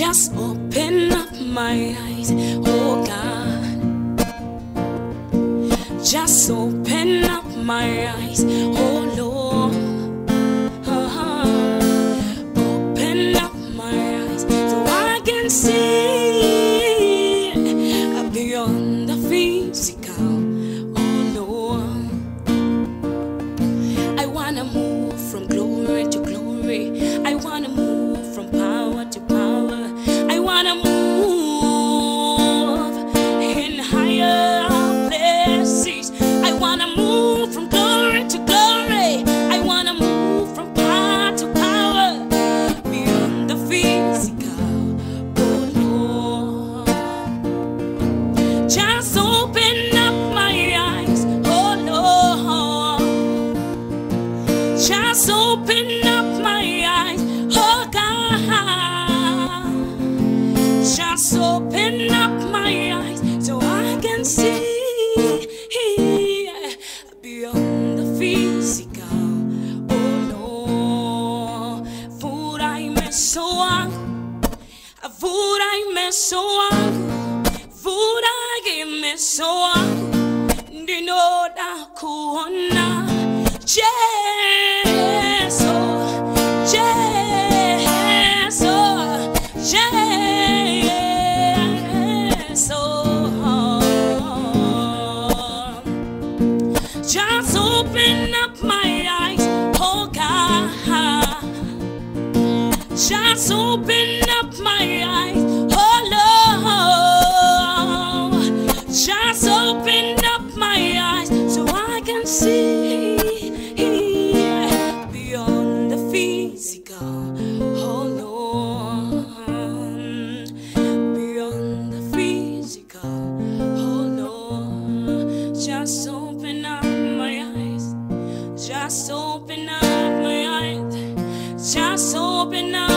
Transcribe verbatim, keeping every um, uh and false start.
Just open up my eyes, oh God. Just open up my eyes, oh Lord. Uh-huh. Open up my eyes so I can see beyond the physical, oh Lord. I wanna move from glory to glory. I wanna move from power to power. I wanna move in higher places. I wanna move from glory to glory. I wanna move from power to power, beyond the physical, oh Lord. Just open up my eyes, oh Lord. Just open up my eyes, oh God. Just open up my eyes so I can see beyond the physical, oh Lord. Furai me soang, furai me soang, furai me soang. Dino da kuona, Jesus, Jesus, Jesus. Just open up my eyes, oh God. Just open up my eyes, oh Lord. Just open up my eyes so I can see beyond the physical, oh Lord. Beyond the physical, oh Lord. Just open up my eyes. Just open up my eyes. Just open up.